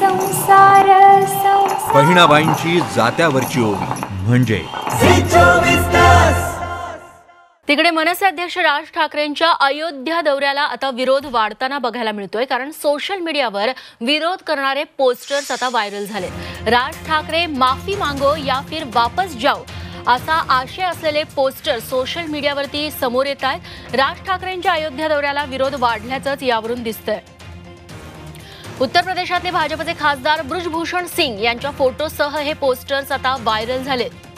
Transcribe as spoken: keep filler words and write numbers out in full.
संसार संसार बहिणाबाईंची जात्यावरची ओवी म्हणजे तिकडे मनसे अध्यक्ष राज ठाकरेंच्या अयोध्या दौऱ्याला आता विरोध वाढताना बघायला मिळतोय, कारण सोशल मीडियावर विरोध करणारे पोस्टर्स आता व्हायरल झाले। राज ठाकरे माफी मांगो या फिर वापस जाओ असा आशय असलेले पोस्टर सोशल मीडियावरती समोर येत आहेत। राज ठाकरेंच्या अयोध्या दौऱ्याला विरोध वाढल्याचंच यावरून दिसतंय। उत्तर प्रदेशातले भाजपचे खासदार ब्रजभूषण सिंग यांच्या फोटोसह हे पोस्टर्स आता व्हायरल झालेत।